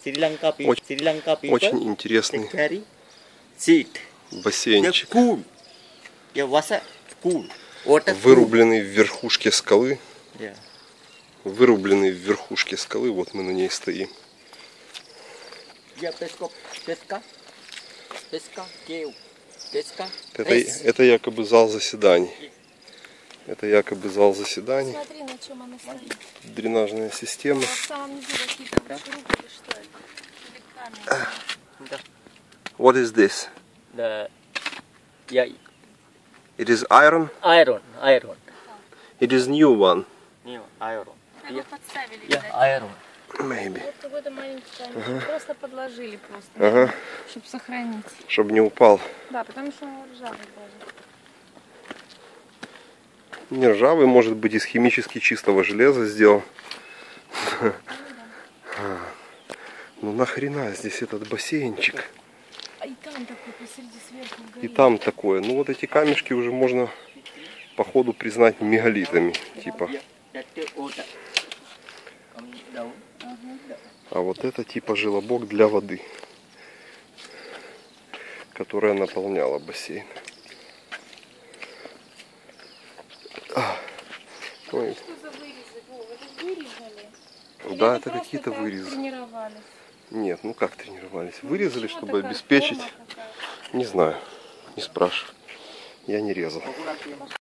Очень интересный бассейнчик, вырубленный в верхушке скалы. Вырубленный в верхушке скалы, вот мы на ней стоим. Это якобы зал заседаний. Это якобы зал заседаний. Смотри, на чем она стоит. Дренажная система. В самом низу какие-то шурупы или что это? Или камень? What is this? Yeah, It is iron. iron. It is new one. New iron. Его подставили, Yeah, видать. iron. Maybe. Вот какой-то маленький камень. Просто подложили просто, чтобы сохранить. Чтобы не упал. Да, потому что он ржавый даже. Не ржавый, может быть, из химически чистого железа сделан. Ну нахрена здесь этот бассейнчик? А и там такой посреди сверху в горе. И там такое. Ну вот эти камешки уже можно по ходу признать мегалитами. Типа. А вот это типа желобок для воды, которая наполняла бассейн. Ой. Что за вырезы? Вова, это вырезали? Или Да, это это просто какие-то так вырезы. тренировались? Нет, ну как тренировались? Ну, Вырезали, почему чтобы такая обеспечить. форма какая? Не знаю, не спрашивай. Я не резал.